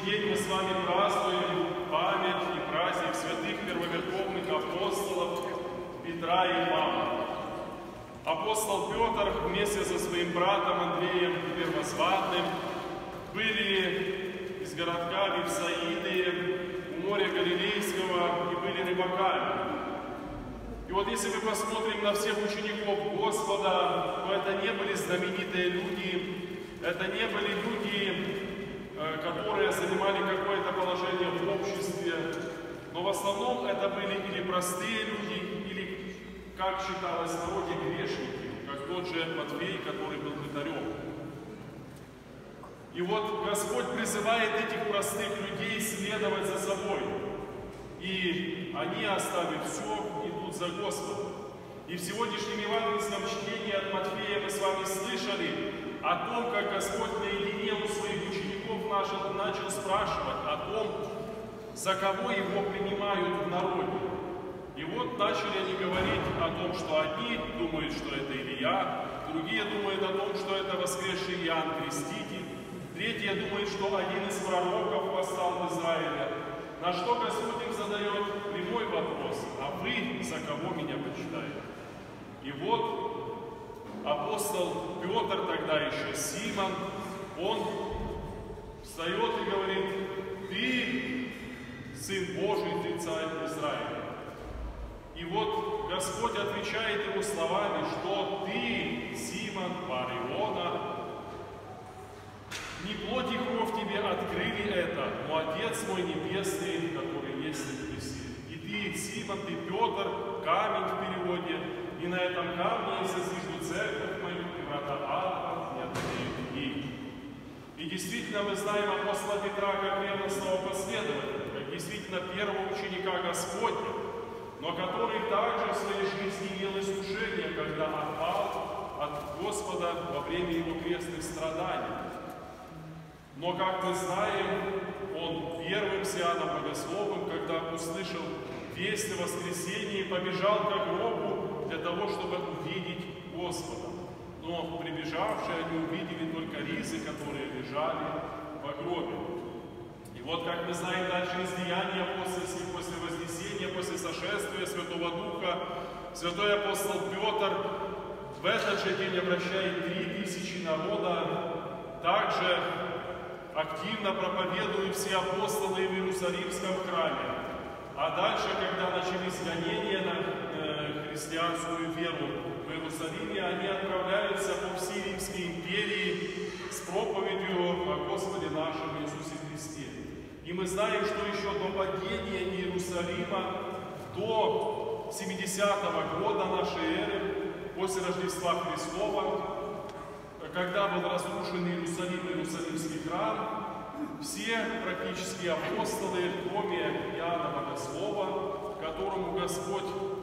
день мы с вами празднуем память и праздник святых первоверховных апостолов Петра и Павла. Апостол Петр вместе со своим братом Андреем Первозванным были из городка Вифсаиды у моря Галилейского и были рыбаками. И вот если мы посмотрим на всех учеников Господа, то это не были знаменитые люди, это не были люди, которые занимали какое-то положение в обществе, но в основном это были или простые люди, или, как считалось в народе, грешники, как тот же Матфей, который был мытарем. И вот Господь призывает этих простых людей следовать за собой. И они, оставив все, идут за Господом. И в сегодняшнем евангельском чтении от Матфея мы с вами слышали о том, как Господь наедине у своих учеников начал спрашивать о том, за кого его принимают в народе. И вот начали они говорить о том, что одни думают, что это Илия, другие думают о том, что это воскресший Иоанн Креститель, третьи думают, что один из пророков восстал в Израиле. На что Господь им задает прямой вопрос: а вы за кого меня почитаете? И вот апостол Петр, тогда еще Симон, он встает и говорит: ты Сын Божий, ты Царь Израиля. И вот Господь отвечает ему словами, что ты, Симон, Бар-Иона, не плоть и кровь тебе открыли это, но Отец мой Небесный, который есть на небесе. И ты, Симон, ты Петр, камень в переводе, и на этом камне я создвижу церковь мою, и врата ада не одолеют ей. И действительно мы знаем апостола Петра как ревностного последователя, как действительно первого ученика Господня, но который также в своей жизни имел искушение, когда отпал от Господа во время его крестных страданий. Но, как мы знаем, он первым с Иоанном Богословом, когда услышал весть о воскресении, побежал к гробу для того, чтобы увидеть Господа. Но прибежавшие, они увидели только ризы, которые лежали в гробе. И вот, как мы знаем дальше из Деяний апостольских, после вознесения, после сошествия Святого Духа, святой апостол Петр в этот же день обращает 3000 народа, также активно проповедуют все апостолы в Иерусалимском храме. А дальше, когда начались гонения на христианскую веру в Иерусалиме, они отправляются по всей Римской империи с проповедью о Господе нашем Иисусе Христе. И мы знаем, что еще до падения Иерусалима, до 70-го года нашей эры, после Рождества Христова, когда был разрушен Иерусалим, Иерусалимский храм, все практически апостолы, кроме Иоанна Богослова, которому Господь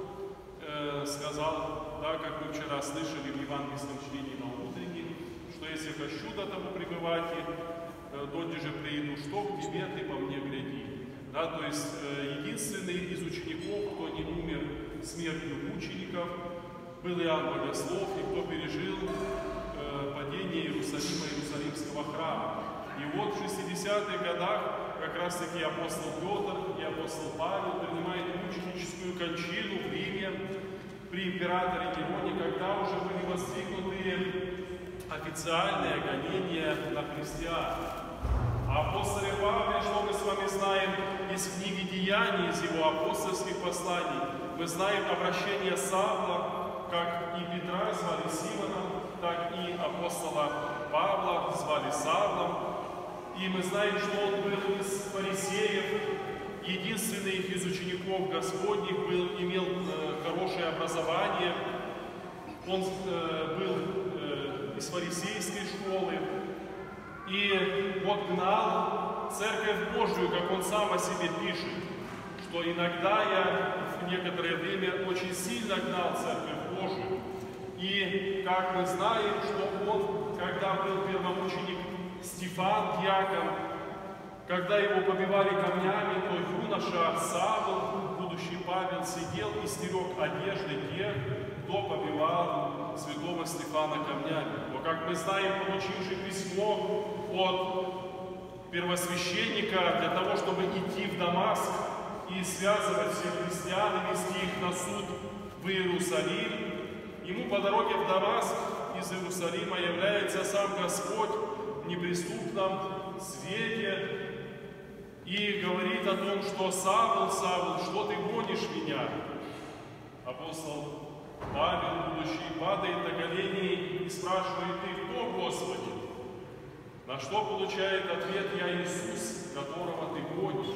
сказал, да, как мы вчера слышали в евангельском чтении на утреннем, что если хочу до того пребывать, донде же прииду, что к тебе, ты по мне гляди. Да, то есть единственный из учеников, кто не умер смертью мучеников, был Иоанн Богослов, и кто пережил падение Иерусалима, Иерусалимского храма. И вот в 60-х годах как раз-таки апостол Петр и апостол Павел принимают мученическую кончину в Риме при императоре Нероне, когда уже были воздвигнуты официальные гонения на христиан. А апостоле Павле, что мы с вами знаем из книги Деяний, из его апостольских посланий, мы знаем обращение Савла, как и Петра звали Симоном, так и апостола Павла звали Савлом. И мы знаем, что он был из фарисеев, единственный из учеников Господних, имел хорошее образование. Он был из фарисейской школы. И вот гнал Церковь Божию, как он сам о себе пишет, что иногда я в некоторое время очень сильно гнал Церковь Божию. И как мы знаем, что он, когда был первомученик Стефан, диакон, когда его побивали камнями, то юноша Савл, будущий Павел, сидел и стерег одежды тех, кто побивал святого Стефана камнями. Но, как мы знаем, получивший письмо от первосвященника для того, чтобы идти в Дамаск и связывать всех христиан и вести их на суд в Иерусалим. Ему по дороге в Дамаск из Иерусалима является сам Господь в неприступном свете и говорит о том, что «Савл, Савл, что ты гонишь меня?» Апостол Павел, будущий, падает на колени и спрашивает: «Ты кто, Господи?» На что получает ответ: «Я Иисус, которого ты гонишь».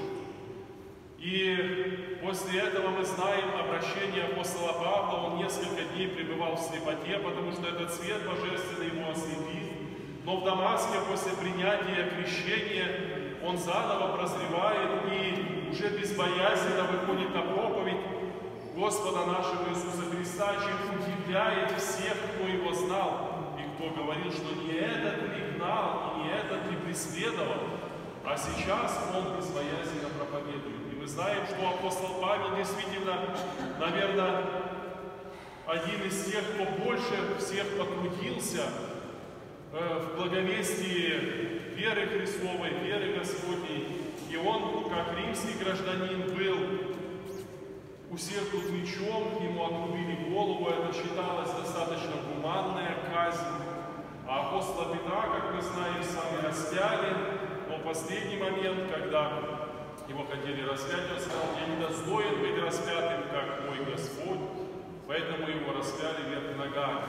И после этого мы знаем обращение апостола Павла. Он несколько дней пребывал в слепоте, потому что этот свет божественный его ослепил. Но в Дамаске после принятия крещения он заново прозревает и уже безбоязненно выходит на проповедь Господа нашего Иисуса Христа, чем удивляет всех, кто его знал, и кто говорил, что не этот ли гнал, и не этот ли преследовал, а сейчас он безбоязненно проповедует. И мы знаем, что апостол Павел действительно, наверное, один из тех, кто больше всех потрудился в благовестии веры Христовой, веры Господней. И он, как римский гражданин, был усерднут мечом, ему отрубили голову, это считалось достаточно гуманная казнь. А апостола Петра, как мы знаем, с вами распяли, но в последний момент, когда его хотели распять, он сказал: «Я не достоин быть распятым, как мой Господь», поэтому его распяли вверх ногами.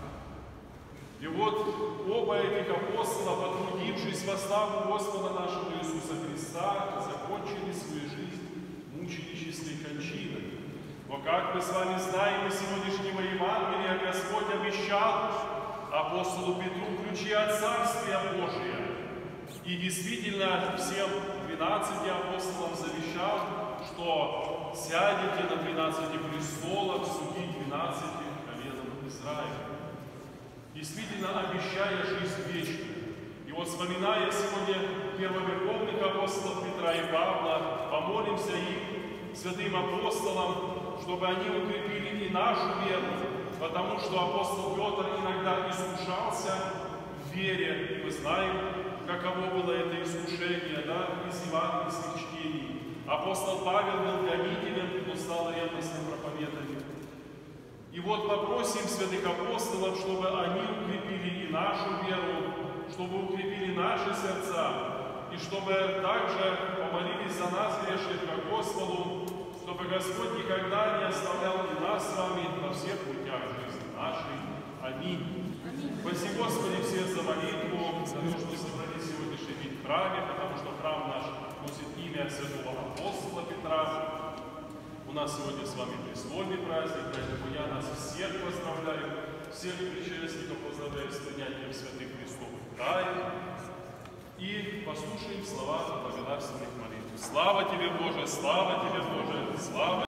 И вот оба этих апостола, потрудившись во славу Господа нашего Иисуса Христа, закончили свою жизнь мученической кончиной. Но, как мы с вами знаем из сегодняшнего Евангелия, Господь обещал апостолу Петру ключи от Царствия Божия. И действительно всем 12 апостолам завещал, что сядете на 12 престолах судить 12 коленам Израиля. Действительно обещая жизнь вечную. И вот, вспоминая сегодня первоверховных апостолов Петра и Павла, помолимся им, святым апостолам, чтобы они укрепили и нашу веру, потому что апостол Петр иногда искушался в вере, и мы знаем, каково было это искушение, да, из евангельских чтений. Апостол Павел был гонителем, но стал ревностным проповедником. И вот попросим святых апостолов, чтобы они укрепили и нашу веру, чтобы укрепили наши сердца, и чтобы также помолились за нас, грешных, ко Господу, чтобы Господь никогда не оставлял и нас с вами на всех путях жизни нашей. Аминь. Спаси, Господи, всех за молитву, за то, что собрались сегодняшний день в храме, потому что храм наш носит имя святого апостола Петра. У нас сегодня с вами престольный праздник, поэтому я нас всех поздравляю, всех причастников поздравляю с принятием святых христовых тайн. И послушаем слова благодарственных молитв. Слава Тебе, Боже, слава Тебе, Боже, слава